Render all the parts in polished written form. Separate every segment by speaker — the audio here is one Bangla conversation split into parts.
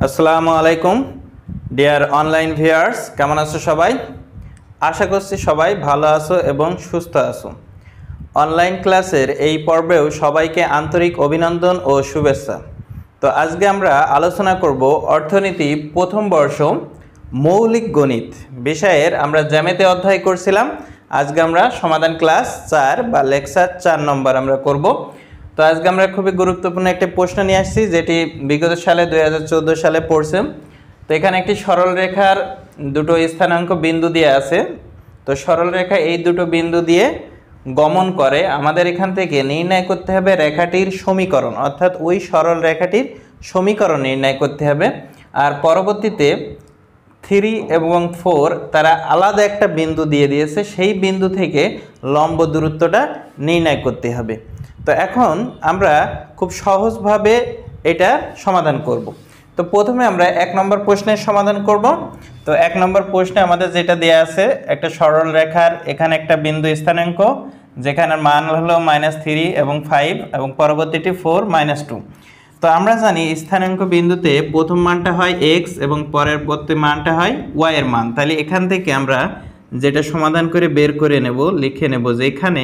Speaker 1: আসসালামু আলাইকুম ডিয়ার অনলাইন ভিউয়ার্স, কেমন আছো সবাই? আশা করছি সবাই ভালো আছো এবং সুস্থ আছো। অনলাইন ক্লাসের এই পর্বেও সবাইকে আন্তরিক অভিনন্দন ও শুভেচ্ছা। তো আজকে আমরা আলোচনা করব অর্থনীতি প্রথম বর্ষ মৌলিক গণিত বিষয়ের আমরা জ্যামিতি অধ্যায় করছিলাম। আজকে আমরা সমাধান ক্লাস 4 বা লেকচার 4 নম্বর আমরা করব। তো আজকে আমরা খুবই গুরুত্বপূর্ণ একটা প্রশ্ন নিয়ে আসছি, যেটি বিগত সালে 2014 সালে পড়ছে। তো এখানে একটি সরল রেখার দুটো স্থানাঙ্ক বিন্দু দিয়ে আছে। তো সরল রেখা এই দুটো বিন্দু দিয়ে গমন করে, আমাদের এখান থেকে নির্ণয় করতে হবে রেখাটির সমীকরণ, অর্থাৎ ওই সরল রেখাটির সমীকরণ নির্ণয় করতে হবে। আর পরবর্তীতে 3 এবং 4 তারা আলাদা একটা বিন্দু দিয়ে দিয়েছে, সেই বিন্দু থেকে লম্ব দূরত্বটা নির্ণয় করতে হবে। তো এখন আমরা খুব সহজভাবে এটা সমাধান করব। তো প্রথমে আমরা 1 নম্বর প্রশ্নের সমাধান করব। তো 1 নম্বর প্রশ্নে আমাদের যেটা দেয়া আছে, একটা সরল রেখার এখানে একটা বিন্দু স্থানাঙ্ক যেখানে মান হলো -3 এবং 5 এবং পরবর্তীটি 4 -2। তো আমরা জানি স্থানাঙ্ক বিন্দুতে প্রথম মানটা হয় x এবং পরবর্তী মানটা হয় y এর মান। তাহলে এখান থেকে আমরা যেটা সমাধান করে বের করে নেব, লিখে নেব যে এখানে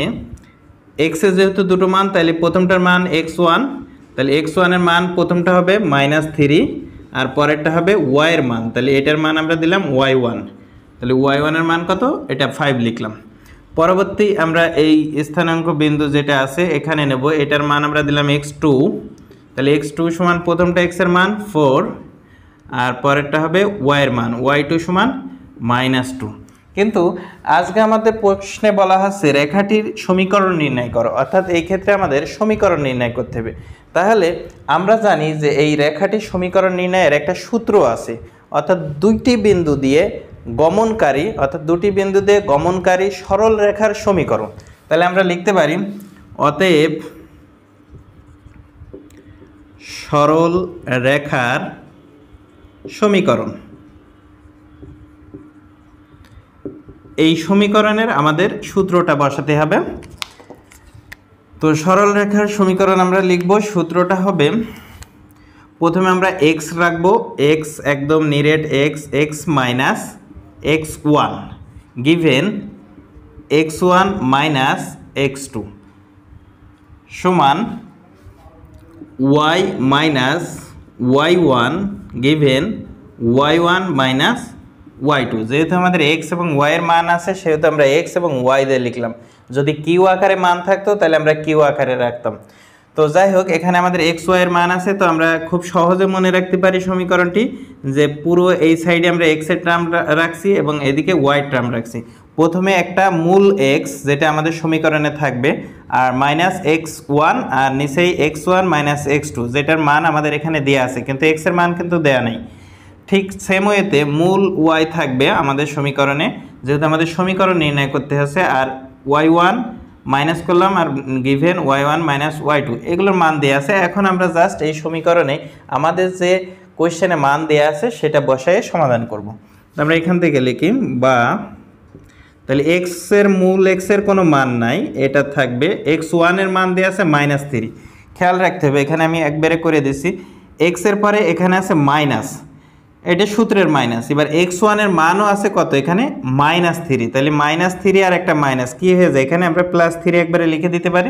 Speaker 1: x এর যেহেতু দুটো মান, তাহলে প্রথমটার মান x1, তাহলে x1 এর মান প্রথমটা হবে -3 আর পরেরটা হবে y এর মান, তাহলে এটার মান আমরা দিলাম y1। তাহলে y1 এর মান কত? এটা 5 লিখলাম। পরবর্তী আমরা এই স্থানাঙ্ক বিন্দু যেটা আছে এখানে নেব, এটার মান আমরা দিলাম x2। তাহলে x2 সমান প্রথমটা x এর মান 4 আর পরেরটা হবে y এর মান y2 সমান -2। কিন্তু আজকে আমাদের প্রশ্নে বলা হচ্ছে রেখাটির সমীকরণ নির্ণয় করো, অর্থাৎ এই ক্ষেত্রে আমাদের সমীকরণ নির্ণয় করতে হবে। তাহলে আমরা জানি যে এই রেখাটির সমীকরণ নির্ণয়ের একটা সূত্র আছে, অর্থাৎ দুটি বিন্দু দিয়ে গমনকারী সরল রেখার সমীকরণ। তাহলে আমরা লিখতে পারি অতএব সরল রেখার সমীকরণ। এই সমীকরণের আমাদের সূত্রটা বসাতে হবে। তো সরল রেখার সমীকরণ আমরা লিখব, সূত্রটা হবে প্রথমে আমরা x রাখবো, x একদম নিরেট x minus x1 given x1 minus x2 সমান y minus y1 given y1 minus y2। যেহেতু আমাদের x এবং y এর মান আছে সেহেতু আমরা x এবং y দিয়ে লিখলাম। যদি কিউ আকারে মান থাকতো তাহলে আমরা কিউ আকারে রাখতাম। তো যাই হোক, এখানে আমাদের x y এর মান আছে, তো আমরা খুব সহজে মনে রাখতে পারি সমীকরণটি, যে পুরো এই সাইডে আমরা x এর টার্ম রাখছি এবং এদিকে y এর টার্ম রাখছি। প্রথমে একটা মূল x যেটা আমাদের সমীকরণে থাকবে, আর -x1 আর নিচেই x1 -x2 যেটার মান আমাদের এখানে দেয়া আছে, কিন্তু x এর মান কিন্তু দেয়া নেই। ঠিক সেম ওয়েতে মূল y থাকবে আমাদের সমীকরণে, যেহেতু আমাদের সমীকরণ নির্ণয় করতে হচ্ছে, আর y1 মাইনাস করলাম are given y1 minus y2 এগুলোর মান দেওয়া আছে। এখন আমরা জাস্ট এই সমীকরণে আমাদের যে কোয়েশ্চেনে মান দেওয়া আছে সেটা বসায় সমাধান করব। আমরা এখান থেকে লিখি বা, তাহলে মূল x এর কোনো মান নাই, এটা থাকবে x1 এর মান দেওয়া আছে -3। খেয়াল রাখতে হবে, এখানে আমি একবারে করে দিছি, x এর পরে এখানে আছে মাইনাস, এটা সূত্রের মাইনাস। এবার x1 এর মানও আছে কত? এখানে -3। তাহলে -3 আর একটা মাইনাস কি হয়ে যায়, এখানে আমরা +3 একবারে লিখে দিতে পারি।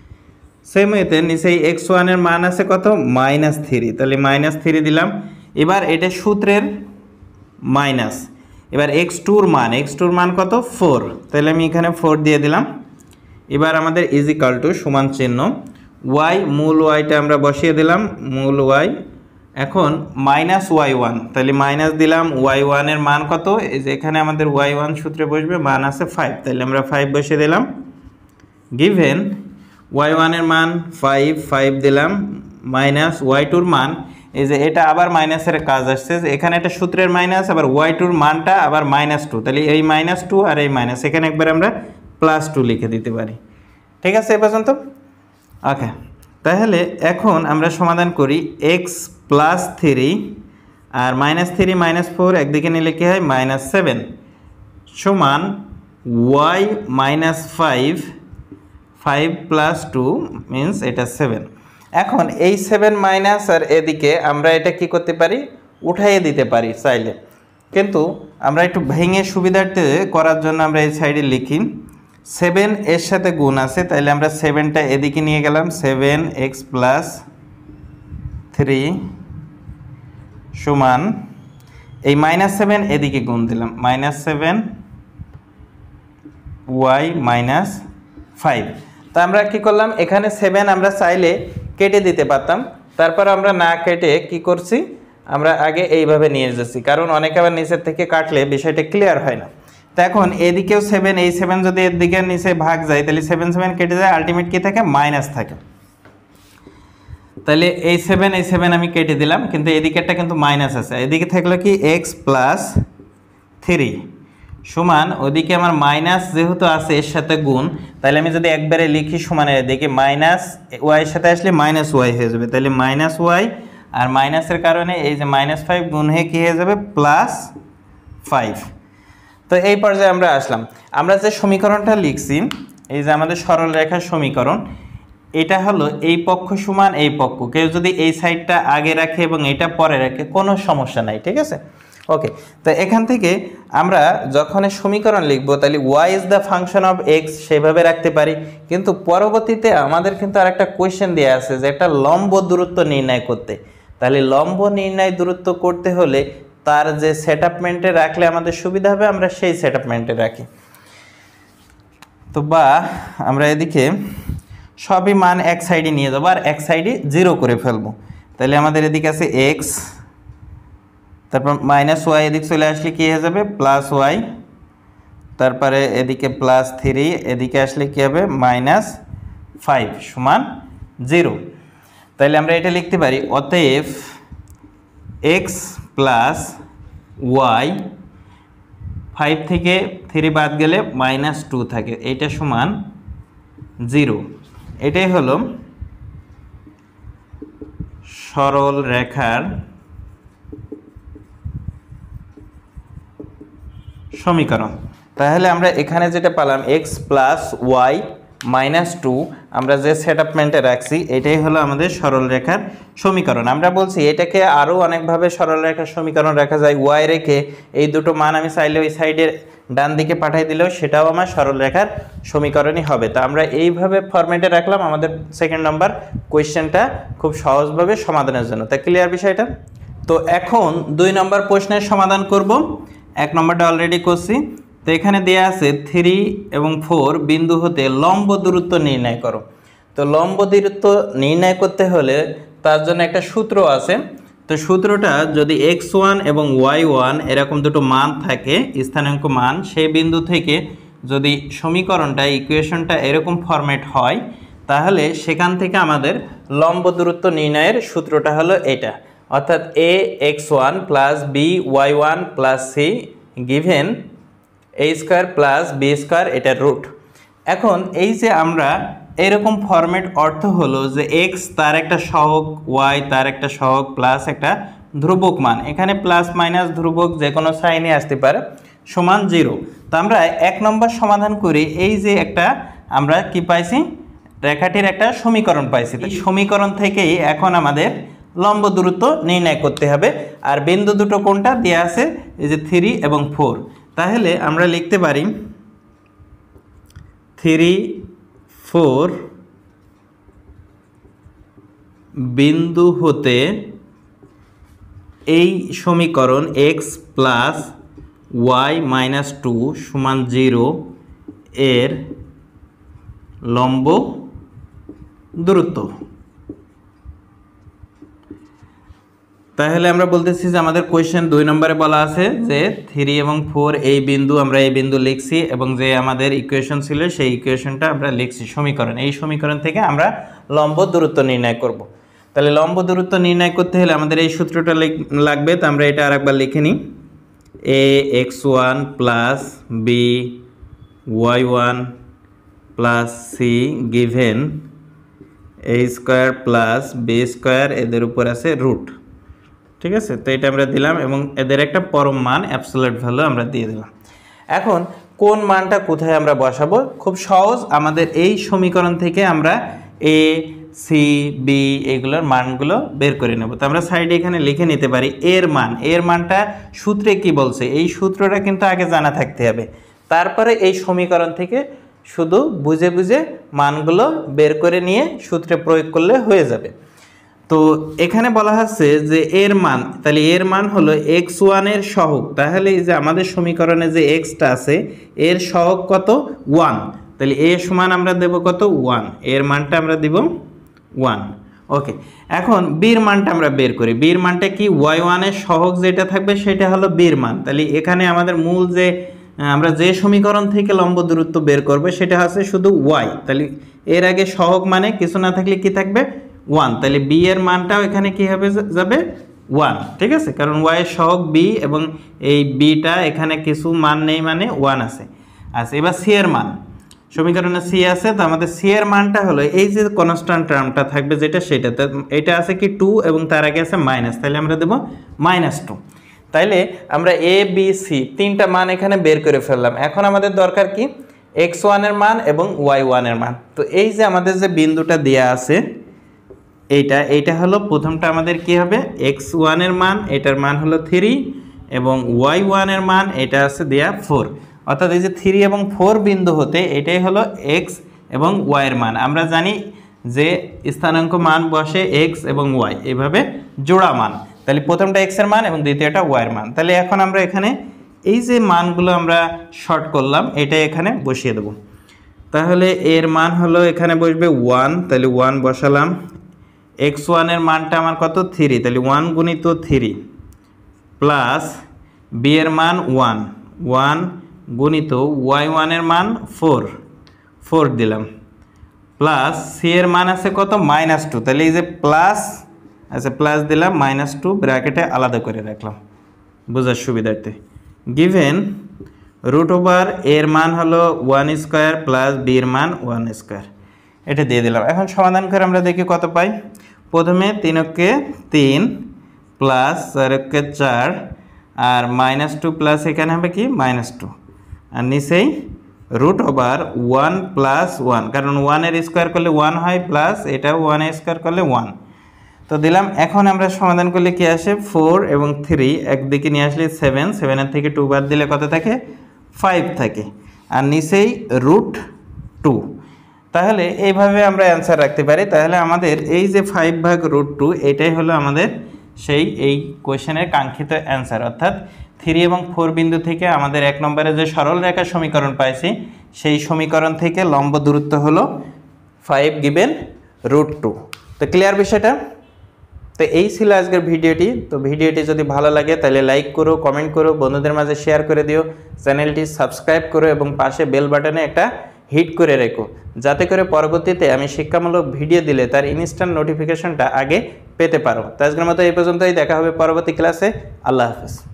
Speaker 1: সেম ওয়েতে নিচেই x1 এর মান আছে কত? -3, তাহলে -3 দিলাম। এবার এটা সূত্রের মাইনাস। এবার x2 এর মান কত? 4, তাহলে আমি এখানে 4 দিয়ে দিলাম। এবার আমাদের ইজিক্যাল টু সমান চিহ্ন y, মূল yটা আমরা বসিয়ে দিলাম, মূল y। এখন -y1, তাহলে মাইনাস দিলাম, y1 এর মান কত? এই যে এখানে আমাদের y1 সূত্রে বসবে, মান আছে 5, তাহলে আমরা 5 বসিয়ে দিলাম। গিভেন y1 এর মান 5 দিলাম, মাইনাস y2 মান, এই যে এটা আবার মাইনাসের কাজ আসছে, যে এখানে একটা সূত্রের মাইনাস, আবার y2 মানটা আবার -2, তাহলে এই -2 আর এই মাইনাস, এখানে একবার আমরা +2 লিখে দিতে পারি। ঠিক আছে এ পর্যন্ত? ওকে, তাহলে এখন আমরা সমাধান করি। x +3 আর -3 -4 একদিকে নিলে কি হয়? -7 সমান y -5 + 2 মিন্স এটা 7। এখন এই 7 মাইনাস আর এদিকে আমরা এটা কি করতে পারি? উঠাইয়ে দিতে পারি চাইলে, কিন্তু আমরা একটু ভেঙে সুবিধার্থে করার জন্য আমরা এই সাইডে লিখি 7 এর সাথে গুণ আছে, তাইলে আমরা 7টা এদিকে নিয়ে গেলাম, 7x + 3 সমান এই -7 এদিকে গুণ দিলাম, -7y - 5। তা আমরা কি করলাম, এখানে 7 আমরা চাইলে কেটে দিতে পারতাম, তারপর আমরা না কেটে কি করছি, আমরা আগে এইভাবে নিয়ে যাচ্ছি, কারণ অনেকে আবার নিচের থেকে কাটলে বিষয়টা ক্লিয়ার হয় না। তো এখন এদিকেও 7, এই 7 যদি এর দিকে নিচে ভাগ যায় তাহলে 7 7 কেটে যায়, আলটিমেট কি থাকে, মাইনাস থাকে। তাহলে এই 7 আমি কেটে দিলাম, কিন্তু এদিকেরটা কিন্তু মাইনাস আছে, এদিকে থাকলো কি x + 3 সমান, ওদিকে আমার মাইনাস যেহেতু আছে এর সাথে গুণ, তাহলে আমি যদি একবারে লিখি সমানের এদিকে -y এর সাথে আসলে -y হয়ে যাবে, তাহলে -y আর মাইনাসের কারণে এই যে -5 গুণ হয়ে কী হয়ে যাবে, +5। তো এই পর্যায়ে আমরা আসলাম, আমরা যে সমীকরণটা লিখছি, এই যে আমাদের সরল রেখার সমীকরণ, এটা হলো এই পক্ষ সমান এই পক্ষ, কেউ যদি এই সাইডটা আগে রাখে এবং এটা পরে রাখে কোনো সমস্যা নাই, ঠিক আছে। ওকে, তো এখান থেকে আমরা যখন সমীকরণ লিখব তাহলে y is the function of x সেভাবে রাখতে পারি, কিন্তু পরবর্তীতে আমাদের কিন্তু আরেকটা কোয়েশ্চেন দেওয়া আছে যে একটা লম্ব দূরত্ব নির্ণয় করতে, তাহলে লম্ব নির্ণয় দূরত্ব করতে হলে তার যে সেটআপমেন্টে রাখলে আমাদের সুবিধা হবে, আমরা সেই সেটআপমেন্টে রাখি। তো বা আমরা এদিকে সবই মান এক সাইডে নিয়ে যাবো আর এক সাইডে 0 করে ফেলবো, তাহলে আমাদের এদিকে আছে x, তারপর -y এদিকে চলে আসলে কি হয়ে যাবে, +y, তারপরে এদিকে +3, এদিকে আসলে কি হবে, -5 সমান 0। তাহলে আমরা এটা লিখতে পারি, অতএব x + y, 5 থেকে 3 বাদ গেলে -2 থাকে, এইটা সমান 0। এটাই হলো সরল রেখার সমীকরণ। তাহলে আমরা এখানে যেটা পেলাম x + y - 2, আমরা যে সেটআপমেন্টে রাখছি এটাই হলো আমাদের সরল রেখার সমীকরণ। আমরা বলছি এটাকে আরও অনেকভাবে সরল রেখার সমীকরণ রাখা যায়, y রেখে এই দুটো মান আমি চাইলে ওই সাইডের ডান দিকে পাঠিয়ে দিলেও সেটাও আমার সরল রেখার সমীকরণই হবে। তো আমরা এইভাবে ফরম্যাটে রাখলাম আমাদের সেকেন্ড নাম্বার কোয়েশ্চেনটা খুব সহজভাবে সমাধানের জন্য। তা ক্লিয়ার বিষয়টা? তো এখন 2 নম্বর প্রশ্নের সমাধান করব। 1 নম্বরটা অলরেডি করছি। তো এখানে দেয়া আছে 3 এবং 4 বিন্দু হতে লম্ব দূরত্ব নির্ণয় করো। তো লম্ব দূরত্ব নির্ণয় করতে হলে তার জন্য একটা সূত্র আছে। তো সূত্রটা যদি x1 এবং y1 এরকম দুটো মান থাকে, স্থানাঙ্ক মান, সেই বিন্দু থেকে যদি সমীকরণটা ইকুয়েশনটা এরকম ফরম্যাট হয়, তাহলে সেখান থেকে আমাদের লম্ব দূরত্ব নির্ণয়ের সূত্রটা হলো এটা, অর্থাৎ ax1 + by1 + c given a² + b², এটা রুট। এখন এই যে আমরা এরকম ফরম্যাট অর্থ হলো যে x তার একটা সহগ, y তার একটা সহগ, প্লাস একটা ধ্রুবক মান, এখানে প্লাস মাইনাস ধ্রুবক যে কোনো সাইনে আসতে পারে, সমান 0। তো আমরা 1 নম্বর সমাধান করি, এই যে একটা আমরা কি পাইছি, রেখাটির একটা সমীকরণ পাইছি। এই সমীকরণ থেকেই এখন আমাদের লম্ব দূরত্ব নির্ণয় করতে হবে। আর বিন্দু দুটো কোনটা দেওয়া আছে, এই যে 3 এবং 4। তাহলে আমরা লিখতে পারি 3, 4 বিন্দু হতে এই সমীকরণ x + y - 2 সমান 0 এর লম্ব দূরত্ব। তাহলে আমরা বলতেছি যে আমাদের কোয়েশ্চেন 2 নম্বরে বলা আছে যে 3 এবং 4 এই বিন্দু, আমরা এই বিন্দু লিখছি এবং যে আমাদের ইকুয়েশন ছিল সেই ইকুয়েশনটা আমরা লিখছি সমীকরণ। এই সমীকরণ থেকে আমরা লম্ব দূরত্ব নির্ণয় করব। তাহলে লম্ব দূরত্ব নির্ণয় করতে হলে আমাদের এই সূত্রটা লাগবে। তো আমরা এটা আরেকবার লিখে নিই, ax1 + by1 + c given a² + b², এদের উপর আছে রুট। ঠিক আছে, তো এটা আমরা দিলাম এবং এদের একটা পরম মান অ্যাবসলিউট ভ্যালু আমরা দিয়ে দিলাম। এখন কোন মানটা কোথায় আমরা বসাবো, খুব সহজ, আমাদের এই সমীকরণ থেকে আমরা সি বি এগুলোর মানগুলো বের করে নেব। তো আমরা সাইডে এখানে লিখে নিতে পারি এর মানটা সূত্রে কি বলছে এই সূত্রটা কিন্তু আগে জানা থাকতে হবে, তারপরে এই সমীকরণ থেকে শুধু বুঝে বুঝে মানগুলো বের করে নিয়ে সূত্রে প্রয়োগ করলে হয়ে যাবে। তো এখানে বলা হচ্ছে যে এর মান, তাহলে এর মান হলো x1 এর সহগ, তাহলে এই যে আমাদের সমীকরণে যে xটা আছে এর সহগ কত 1, তাহলে a সমান আমরা দেব কত 1, এর মানটা আমরা দিব 1। ওকে, এখন বির মানটা আমরা বের করি। বির মানটা কি y1 এর সহগ যেটা থাকবে সেটা হলো বির মান। তাহলে এখানে আমাদের মূল যে আমরা যে সমীকরণ থেকে লম্ব দূরত্ব বের করব সেটা হচ্ছে শুধু y, তাহলে এর আগে সহগ মানে কিছু না থাকলে কি থাকবে 1, তাহলে b এর মানটাও এখানে কি হবে যাবে 1, ঠিক আছে, কারণ y এর সহগ b এবং এই bটা এখানে কিছু মান নেই মানে 1 আছে। আচ্ছা, এবার c এর মান, সমীকরণে c আছে, তো আমাদের c এর মানটা হলো এই যে কনস্ট্যান্ট টার্মটা থাকবে যেটা সেটা, এটা আছে কি 2 এবং তার আগে আছে মাইনাস, তাহলে আমরা দেব -2। তাইলে আমরা a b c তিনটা মান এখানে বের করে ফেললাম। এখন আমাদের দরকার কি x1 এর মান এবং y1 এর মান। তো এই যে আমাদের যে বিন্দুটা দেয়া আছে এইটা হলো প্রথমটা আমাদের কি হবে x1 এর মান, এটার মান হলো 3 এবং y1 এর মান এটা আছে দেয়া 4, অর্থাৎ এই যে 3 এবং 4 বিন্দু হতে এটাই হলো x এবং y এর মান। আমরা জানি যে স্থানাঙ্ক মান বসে x এবং y এভাবে জোড়া মান, তাহলে প্রথমটা x এর মান এবং দ্বিতীয়টা y এর মান। তাহলে এখন আমরা এখানে এই যে মানগুলো আমরা শর্ট করলাম এটা এখানে বসিয়ে দেব। তাহলে এর মান হলো এখানে বসবে 1, তাহলে 1 বসালাম। x1 এর মানটা আমার কত 3, তাহলে 1 গুণিত 3 প্লাস b এর মান 1 গুণিত y1 এর মান 4 দিলাম, প্লাস c এর মান আছে কত -2, তাহলে এই যে প্লাস, আচ্ছা প্লাস দিলাম -2 ব্র্যাকেটে আলাদা করে রাখলাম বোঝার সুবিধার্থে। গিভেন √ এর মান হলো 1 স্কয়ার প্লাস b এর মান 1 স্কয়ার, এটা দিয়ে দিলাম। এখন সমাধান করে আমরা দেখি কত পাই। প্রথমে 3 কে 3 প্লাস 4 কে 4 আর -2 প্লাস এখানে হবে কি -2 আর নিচেই √ 1 প্লাস 1, কারণ 1 এর স্কয়ার করলে 1 হয় প্লাস এটাও 1 এর স্কয়ার করলে 1, তো দিলাম। এখন আমরা সমাধান করলে কি আসে 4 এবং 3 একদিকে নিয়ে আসলে 7 এর থেকে 2 বাদ দিলে কত থাকে 5 থাকে আর নিচেই √2। তাহলে এইভাবে আমরা অ্যান্সার রাখতে পারি। তাহলে আমাদের এই যে 5/√2 এটাই হলো আমাদের সেই এই কোশ্চেনের কাঙ্ক্ষিত অ্যান্সার, অর্থাৎ 3 এবং 4 বিন্দু থেকে আমাদের 1 নম্বরে যে সরল রেখা সমীকরণ পাইছি সেই সমীকরণ থেকে লম্ব দূরত্ব হলো 5/√2। তো ক্লিয়ার বিষয়টা? তো এই ছিল আজকের ভিডিওটি। তো ভিডিওটি যদি ভালো লাগে তাহলে লাইক করো, কমেন্ট করো, বন্ধুদের মাঝে শেয়ার করে দিও, চ্যানেলটি সাবস্ক্রাইব করো এবং পাশে বেল বাটনে একটা হিট করে রেখো, যাতে করে পরবর্তীতে আমি শিক্ষামূলক ভিডিও দিলে তার ইনস্ট্যান্ট নোটিফিকেশনটা আগে পেতে পারো। তো আজকের মতো এই পর্যন্তই, দেখা হবে পরবর্তী ক্লাসে। আল্লাহ হাফেজ।